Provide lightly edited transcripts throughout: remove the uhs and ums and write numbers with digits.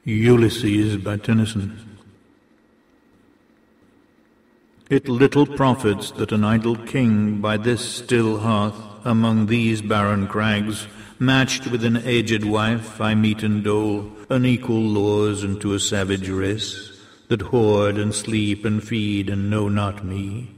Ulysses by Tennyson. It little profits that an idle king by this still hearth, among these barren crags, matched with an aged wife, I meet and dole unequal laws unto a savage race, that hoard and sleep and feed and know not me.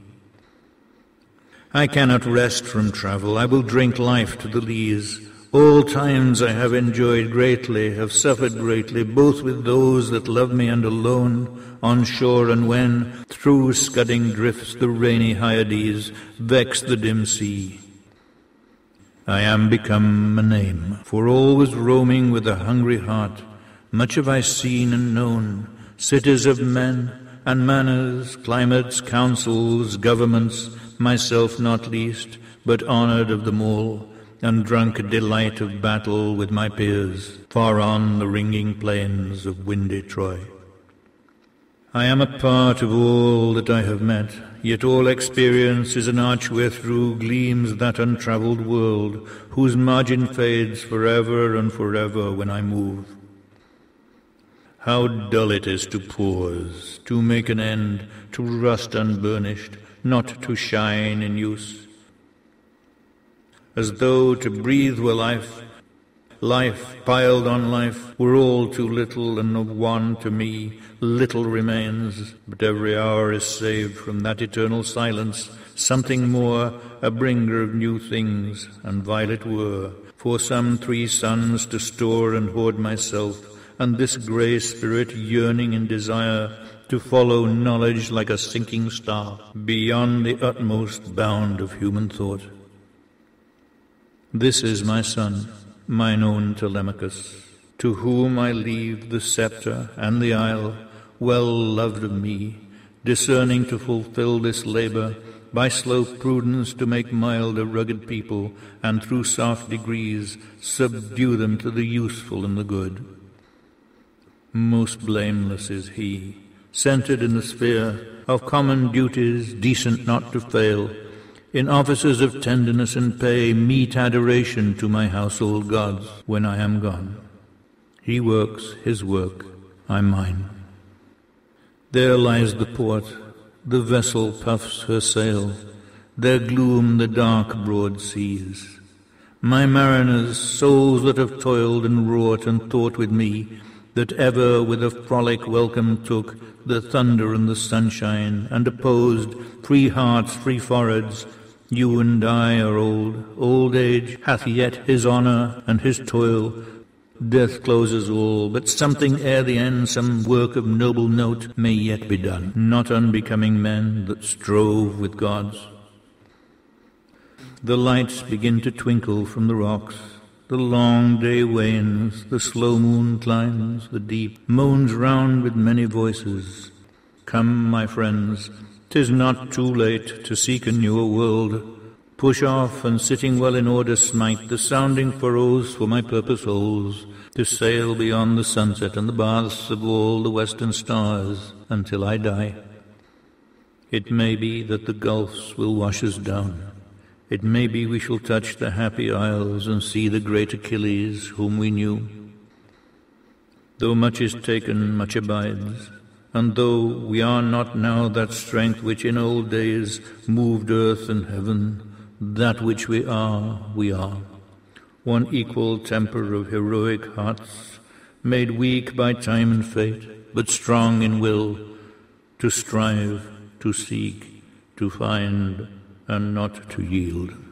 I cannot rest from travel, I will drink life to the lees. All times I have enjoyed greatly, have suffered greatly, both with those that love me and alone, on shore and when, through scudding drifts, the rainy Hyades vex the dim sea. I am become a name, for always roaming with a hungry heart. Much have I seen and known, cities of men, and manners, climates, councils, governments, myself not least, but honoured of them all, and drunk a delight of battle with my peers, far on the ringing plains of windy Troy. I am a part of all that I have met, yet all experience is an arch wherethrough gleams that untravelled world, whose margin fades forever and forever when I move. How dull it is to pause, to make an end, to rust unburnished, not to shine in use. As though to breathe were life, life piled on life, were all too little, and of one to me little remains, but every hour is saved from that eternal silence, something more, a bringer of new things, and violet were, for some 3 suns to store and hoard myself, and this grey spirit yearning in desire to follow knowledge like a sinking star, beyond the utmost bound of human thought. This is my son, mine own Telemachus, to whom I leave the sceptre and the isle, well loved of me, discerning to fulfill this labour, by slow prudence to make mild a rugged people, and through soft degrees subdue them to the useful and the good. Most blameless is he, centred in the sphere of common duties, decent not to fail, in offices of tenderness and pay, meet adoration to my household gods when I am gone. He works his work, I mine. There lies the port, the vessel puffs her sail, there gloom the dark broad seas. My mariners, souls that have toiled and wrought and thought with me, that ever with a frolic welcome took the thunder and the sunshine, and opposed free hearts, free foreheads. You and I are old. Old age hath yet his honour and his toil. Death closes all, but something ere the end, some work of noble note may yet be done, not unbecoming men that strove with gods. The lights begin to twinkle from the rocks. The long day wanes, the slow moon climbs, the deep moans round with many voices. Come, my friends, 'tis not too late to seek a newer world. Push off, and sitting well in order smite the sounding furrows for my purpose holds, to sail beyond the sunset and the baths of all the western stars until I die. It may be that the gulfs will wash us down. It may be we shall touch the happy isles and see the great Achilles whom we knew. Though much is taken, much abides, and though we are not now that strength which in old days moved earth and heaven, that which we are, we are. One equal temper of heroic hearts, made weak by time and fate, but strong in will, to strive, to seek, to find, and not to yield.